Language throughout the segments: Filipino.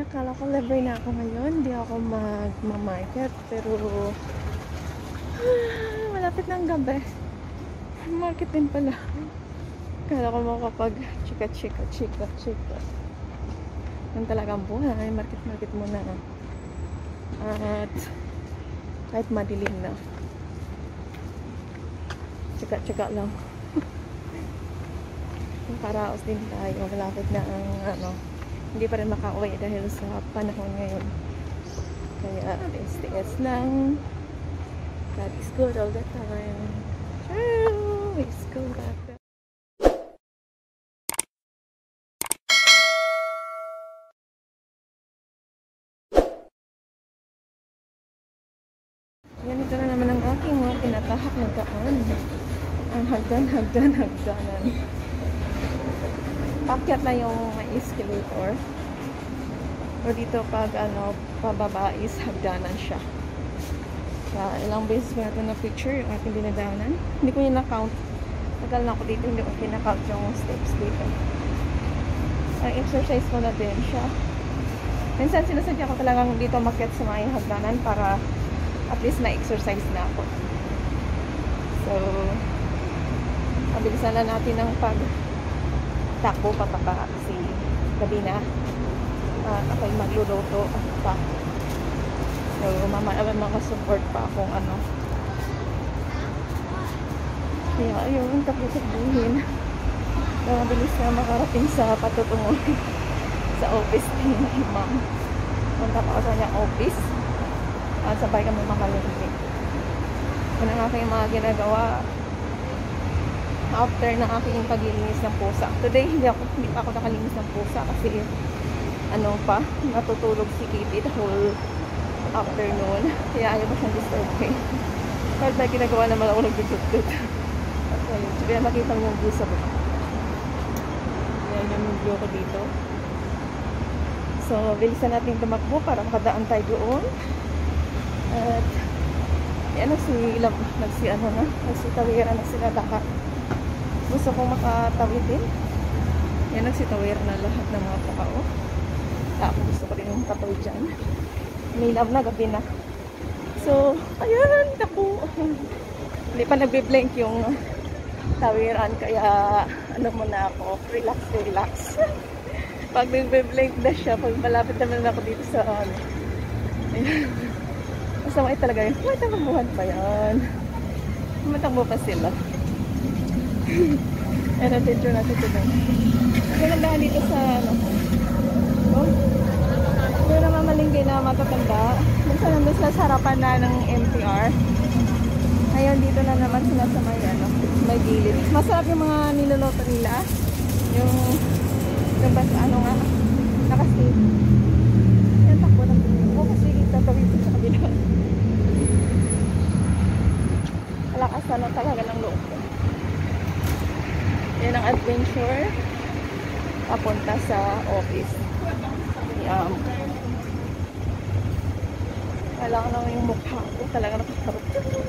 Akala ko libre na ako ngayon. Hindi ako magmamarket. Pero malapit na ang gabi. Market din pala. Akala ko makapag chika. Yan talagang buhay. Market muna. At kahit madilim na. Chika lang. Paraos din tayo. Malapit na ang hindi pa rin makauwi dahil sa panahon ngayon. Kaya STS lang. God is good all the time. True! It's good after. Yan, ito na naman ang aking pinatahak na daan. Ang hagdanan. Pakyat na yung escalator. O dito pag pababa is hagdanan siya. Ilang beses ko na ito na picture yung aking dinadaanan. Hindi ko yung na-count. Tagal na ako dito, hindi ko kinakount yung steps dito. Ang exercise ko na din siya. Minsan sinasadya ko talagang dito makyat sa mga hagdanan para at least na-exercise na ako. So, mabilisan na natin ang takbo pataka kasi gabi na ako'y magluluto pa. So mamaya makasupport pa akong kaya ayun, takbo-takbuhin mabilis na makarating sa patutungo sa office ni ma'am. Punta pa ako sa kanyang office at sabay kami makalunti. Yun ang aking mga ginagawa after ng aking paglilinis ng pusa. Today, hindi pa ako nakalinis ng pusa kasi natutulog si Kitty the whole afternoon. Kaya ayaw mo siyang disturbing. Kahit na ginagawa naman ako nagdududud. Kaya makita mo yung view sa baba. Yan yung view ko dito. So, bilisan natin tumakbo para makadaan tayo doon. At nagsitawiran na sila lahat. Gusto kong makatawid din. Yan, nagsitawir na lahat ng mga tao. Ako gusto ko rin yung katawid dyan. Nilaw na, gabi na. So, ayan, naku. Hindi pa nagbe-blank yung tawiran. Kaya, muna ako. Relax. Pag nagbe-blank na siya, pag malapit naman ako dito sa ayan. Masama talaga yun. Matakbuhan pa yan. Matakbo pa sila. Ayan ang picture natin today. Magandaan dito sa yung namamalinggi na matatanda. Minsan nandun sila sa harapan na ng MTR. Ngayon dito na naman sila sa may gilid. Masarap yung mga niluluto nila. Yung basta nakasave. Yan, takbo ng ko kasi tatawid ko sa kabila. Kalakasan na talaga ng loob ko. Yan ang adventure papunta sa office. Kailangan naman yung mukha ko talaga nakakarot.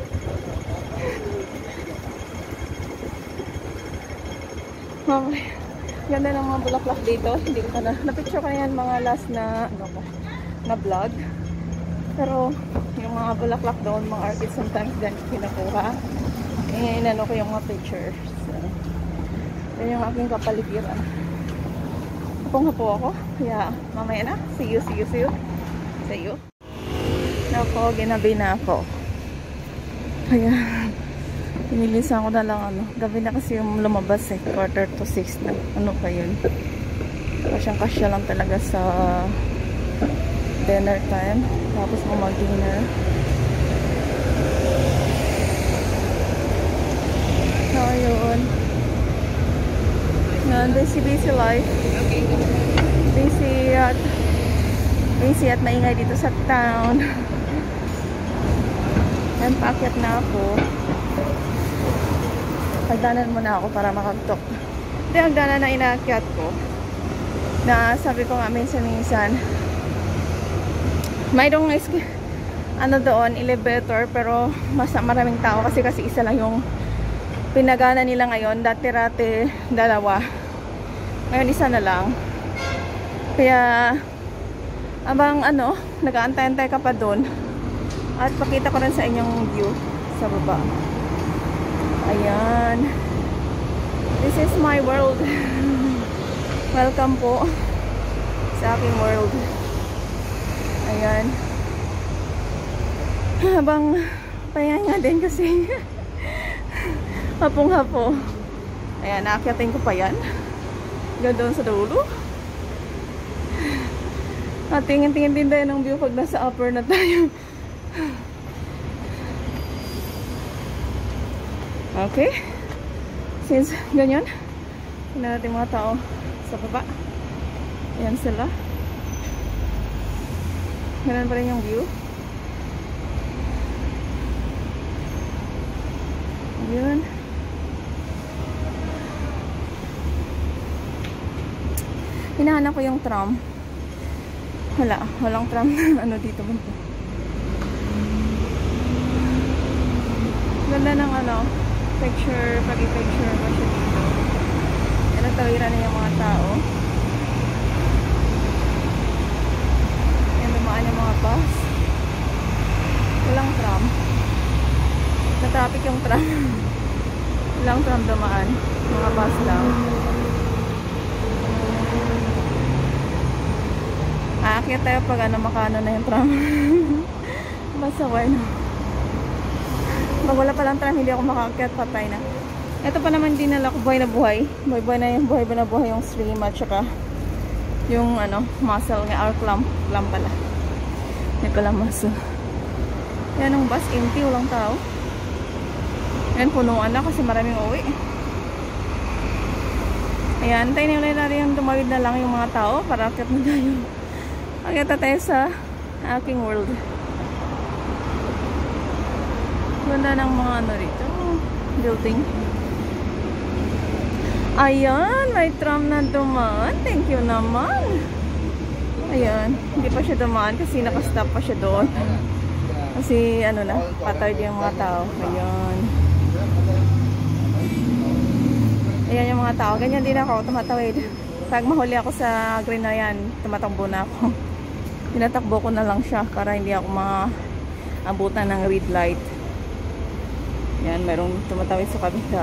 Ganda ng mga bulaklak dito. Hindi ko na-picture ko na yan mga last na vlog. Pero yung mga bulaklak doon, mga artists sometimes din pinakuha. Inano ko yung mga pictures. Yan yung aking kapaligiran. Hapong-hapo ako. Kaya mamaya na. See you. Nako, ginabi na ako. Kaya pinilisan ko na lang gabi na kasi yung lumabas 5:45 na. Ano pa yun? Kasyang-kasya lang talaga sa dinner time. Tapos mo mag-dinner. So, yun. Yan, busy life. Busy at maingay dito sa town. Yan, paakyat na ako. Hagdanan muna ako para makagtok. Ito yung hagdanan na inaakyat ko. Na sabi ko nga minsan mayroong doon, elevator, pero maraming tao kasi isa lang yung pinagana nila ngayon. Dati-rati dalawa. Ngayon isa na lang. Kaya Abang ano, nag-aantay-antay ka pa doon. At pakita ko rin sa inyong view sa baba. Ayan. This is my world. Welcome po sa aking world. Ayan. Habang pahinga din kasi hapong-hapo. Ayan, naakyatin ko pa yan. Doon sa dulo. At tingin-tingin din tayo ng view pag nasa upper na tayo. Okay. Since ganyan, tingnan natin mga tao sa baba. Ayan sila. Ganun pa rin yung view. Ayan. Hinahanap ko yung tram. Walang tram na ano dito banda. Ganda ng ano, picture, pag-i-picture ba siya dito. Yan, nagtawiran na yung mga tao. Yan, dumaan yung mga bus. Walang tram. Na-traffic yung tram. Walang tram dumaan. Mga bus lang. Aakyat tayo pag ano, makano na yung tram. Basta no. Pag wala palang tram, hindi ako makaakyat, patay na. Ito pa naman dinala ko, buhay na buhay. Buhay na yung buhay na buhay yung stream at saka yung ano, muscle nga, or clam pala. Hindi pala muscle. Yan ang bus, empty, walang tao. Yan, punuan na kasi maraming uwi. Ayan, tayo na ulit natin yung tumawid na lang yung mga tao para akyat na tayo. Akyat na tayo sa aking world. Ganda ng mga ano rito, building. Ayan, may tram na dumaan. Thank you naman. Ayan, hindi pa siya dumaan kasi nakastop pa siya doon. Kasi ano na, patay yung mga tao. Ayan. Ayan yung mga tao. Ganyan din ako, tumatawid. Pag mahuli ako sa green na yan, tumatakbo na ako. Tinatakbo ko na lang siya para hindi ako maabutan ng red light. Yan, mayroong tumatawid sa kabila.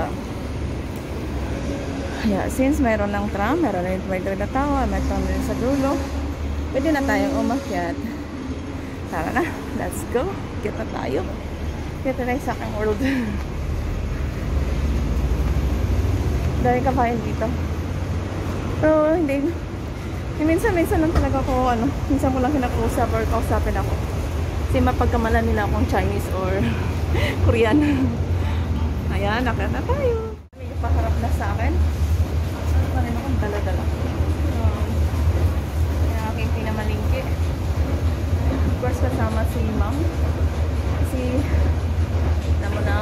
Yeah, since mayroon ng tram, mayroon na yung tumatawid na tawa, may tram rin sa dulo. Pwede na tayong umakyat. Tara na, let's go. Get na tayo. Get na tayo sa aking world. Dahil kabayan dito. So, hindi. Minsan lang talaga ako, ano, minsan ko lang kinakausap or kausapin ako. Kasi mapagkamalan nila akong Chinese or Korean. Ayan, nakyat na tayo. Medyo paharap na sa akin. Ano rin akong dala-dala. Yung aking pinamalingki. Of course, kasama si ma'am. Kasi, naman na.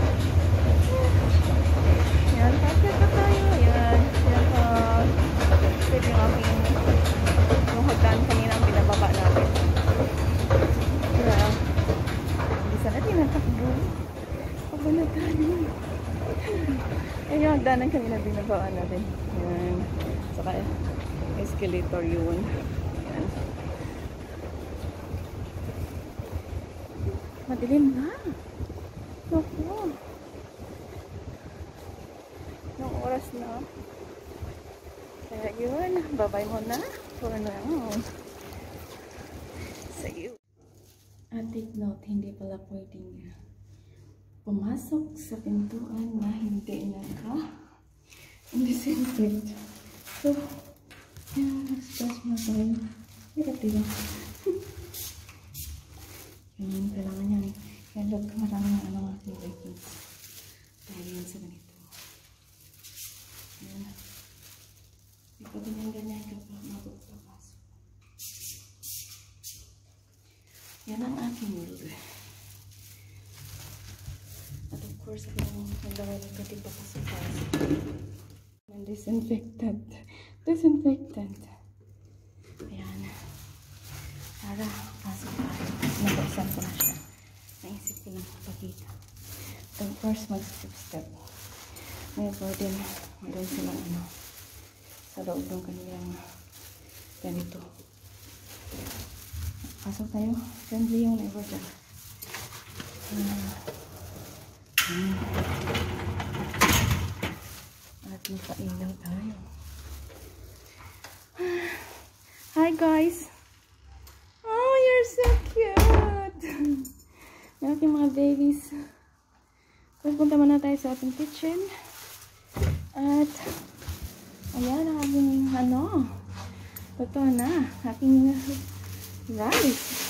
Ayan, pakyat na tayo. Ayan. Ayan pa. Ito yung aking yung hagdan kanina ang binababa natin. Kaya, hindi sana tinatakbo. Pagba na tayo. Ayan yung hagdanan kanina binababa natin. Ayan. Saka escalator yun. Ayan. Madilim na. Naku. Yung oras na. Kaya yun, babay mo na. Puro na lang. Sa iyo. At take note, hindi pala pwedeng pumasok sa pintuan na hindi naka-disinfect. So, yan, nag-stress mo tayo. Hirap-hirap. Yan, kailangan yan. Kaya look, maraming ano mga activities. Dahil yan sa ganito. Yan. Ito din yung ganyan kapag magpapasok. Yan ang aking world. At of course, ako yung nalaway ng kating papasok-pasok. Ng disinfectant. Disinfectant. Ayan. Para pasok tayo. Nabuksan ko na siya. Naisip ko lang pakita. At of course, mag-step-step. Ngayon po din, mayroon silang sa loob ng kanilang ganito. Pasok tayo. Friendly yung neighbor dyan. At magpailaw tayo. Hi guys! Oh, you're so cute! Yung aking mga babies. Pupunta muna tayo sa ating kitchen. At ayan ang aking totoo na. Aking rice.